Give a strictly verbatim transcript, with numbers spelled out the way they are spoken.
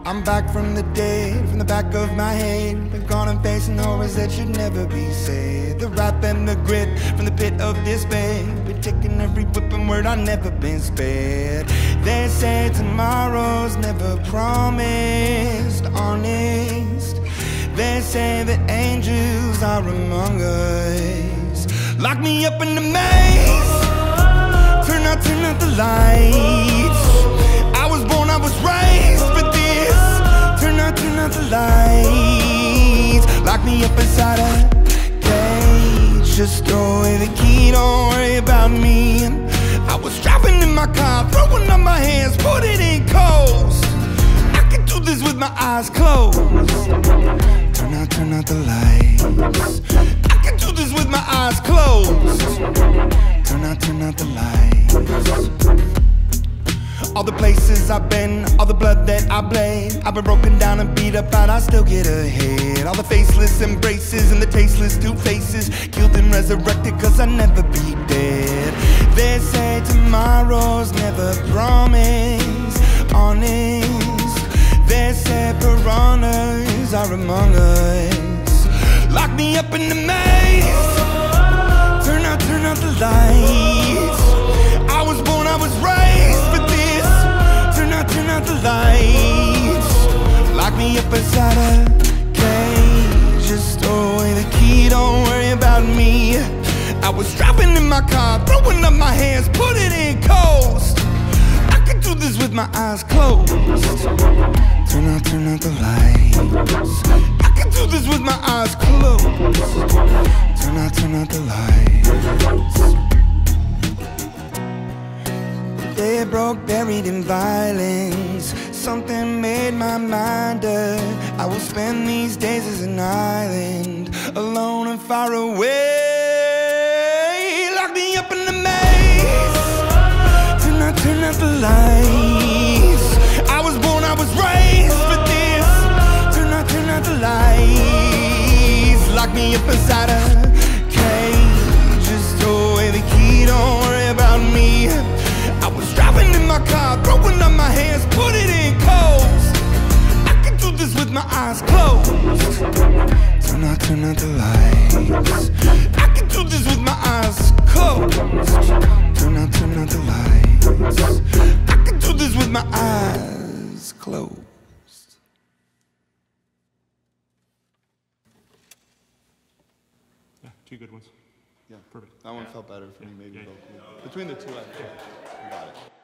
I'm back from the dead, from the back of my head. Been gone and facing horrors that should never be said. The rap and the grit from the pit of despair. Been taking every whipping word, I've never been spared. They say tomorrow's never promised, honest. They say that angels are among us. Lock me up in the maze, turn out, turn out the lights. I was born, I was raised for this. Turn out, turn out the lights. Lock me up inside a cage. Just throw away the key, don't worry about me. I was driving in my car, throwing up my hands, put it in coast. I can do this with my eyes closed. Turn out, turn out the lights. I can do this with my eyes closed. Turn out, turn out the lights. All the places I've been, all the blood that I bled. I've been broken down and beat up, but I still get ahead. All the faceless embraces and the tasteless two faces, killed and resurrected cause I never be dead. They say tomorrow's never promised, honest. They say piranhas are among us. Lock me up in the maze, turn out, turn out the lights. I was born, I was raised for this. Turn out, turn out the lights. Lock me up inside a cage. Just throw away the key, don't worry about me. I was driving in my car, throwing up my hands, put it in coast. I could do this with my eyes closed. Turn out, turn out the lights. I could do this with my eyes closed. Turn out, turn out the lights. They broke, buried in violence. Something made my mind up. I will spend these days as an island, alone and far away. Lock me up in the maze. Turn out, turn out the lights. I was born, I was raised for this. Turn out, turn out the lights. Lock me up inside a cage. Just throw away the key, don't worry about me. I was driving in my car, throwing up my hands, put it in coast. I can do this with my eyes closed. Turn out, turn out the lights. I can do this with my eyes closed. Turn out, turn out the lights. I can do this with my eyes closed. Yeah, two good ones. Yeah, perfect. That one yeah. felt better for me, maybe yeah. vocal. Between the two, I think I got it.